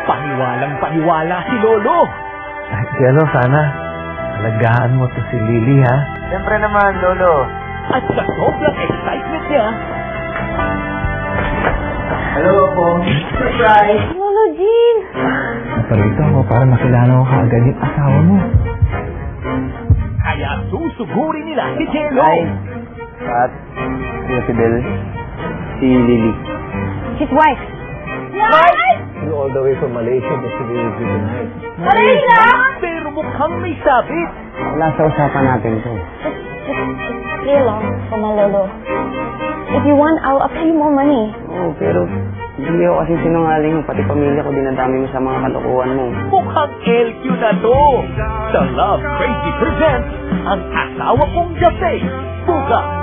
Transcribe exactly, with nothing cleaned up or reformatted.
Paniwalang paniwala si Lolo. Ay, Cielo, sana alagaan mo to si Lily, ha? Siyempre naman, Lolo. At sa sobrang excitement niya, Hello po. Surprise! Lolo Jean! Naparito ako para makilala ko kaagad yung asawa mo. kaya susugurin nila si Jello. Hi. Pat. Si Fidel. Si Lily. His wife. What? Flew all the way from Malaysia just to be with you tonight. Malaysia? Pero mukhang may sabit. Wala sa usapan natin to. Just, just stay long for my Lolo. If you want, I'll, I'll pay you more money. Oo, pero hindi ako kasi sinungaling. Pati pamilya ko dinadami mo sa mga kalokohan mo. Mukhang L Q na to. The Love Crazy presents ang asawa kong Jose. Bukas